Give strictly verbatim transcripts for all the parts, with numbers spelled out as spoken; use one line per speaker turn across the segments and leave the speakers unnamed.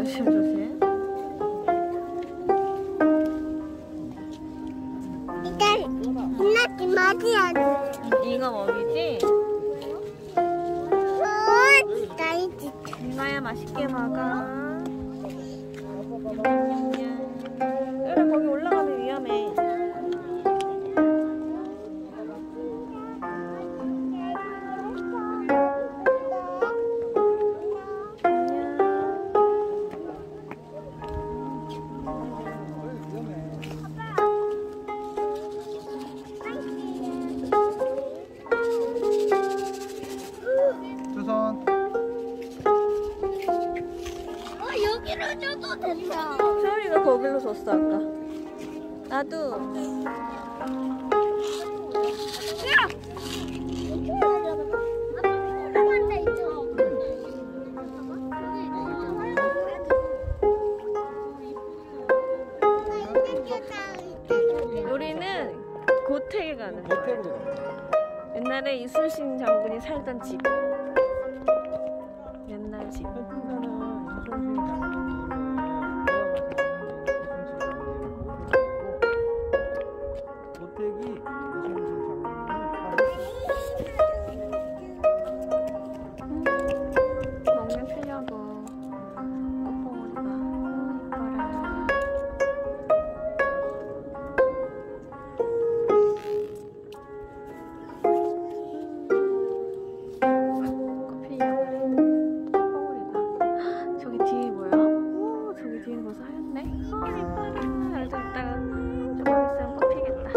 조심조심.
이게 맞이야.
이거 먹이지?
어, 나이지.
이마야 맛있게 먹어. 얘들아 거기 올라가면 위험해.
여기로 줘도 된다.
소율이가 거기로 줬어 아까. 나도.
야!
우리는 고택에 가는 거야. 옛날에 이순신 장군이 살던 집. 옛날 집. 먹는 피려고 꽃봉오리가 이거를 꽃피려고 꽃봉오리가 저기 뒤에 뭐야? 오 저기 뒤에 벌써 하얗네. 어 이뻐라. 여기서 있다가 조금 있으면 꽃 피겠다.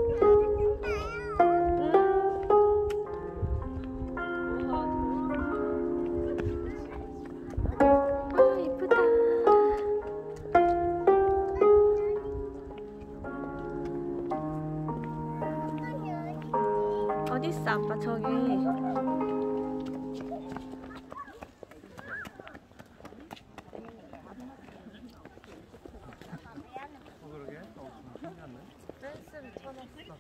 어딨어 아빠 저기. 댄스를 쳐놨어.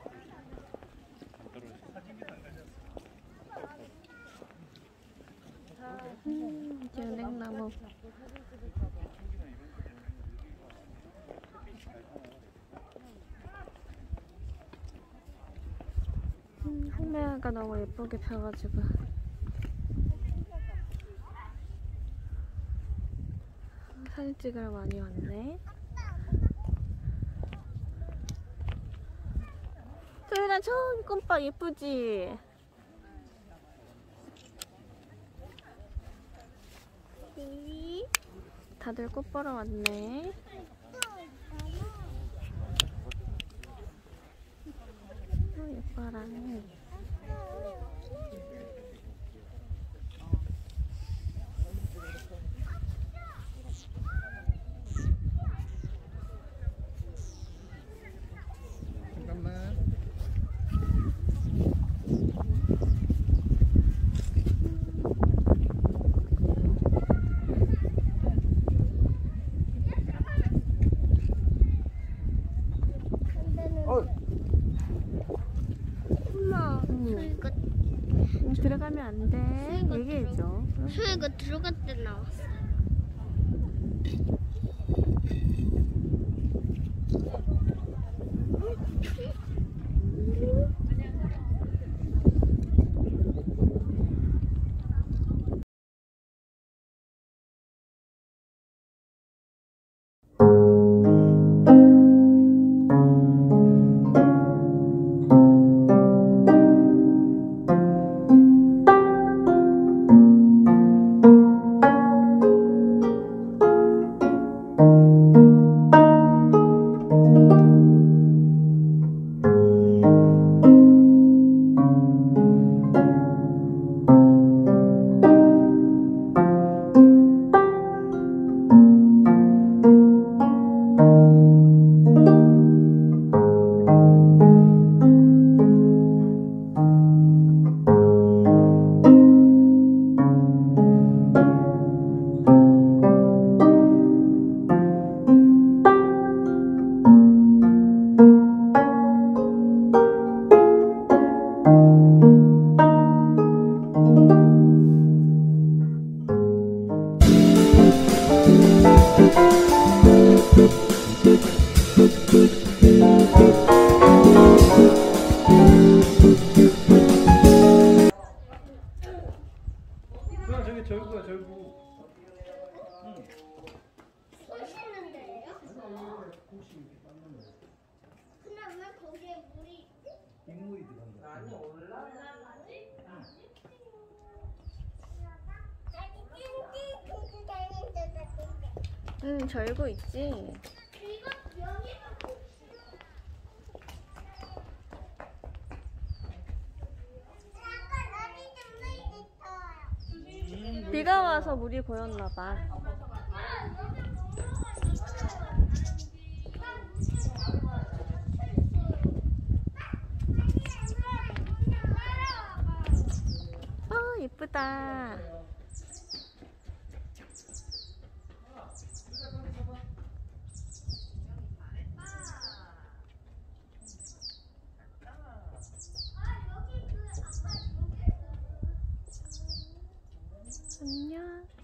음, 이제 은행나무. 음, 홍매화가 너무 예쁘게 펴가지고 사진 찍으러 많이 왔네. 소율아 저기 꽃밭 예쁘지? 다들 꽃 보러 왔네. 어, 예뻐라.
잠깐만.
엄마,
응.
이거
응, 들어가면 안 돼. 얘기해줘.
수혜가 들어갈 때 나왔어.
음.
빗물이 들어간 거. 아니 올라.
응, 절고 있지. 비가 와서 물이 고였나 봐. 아, 예쁘다. 안녕.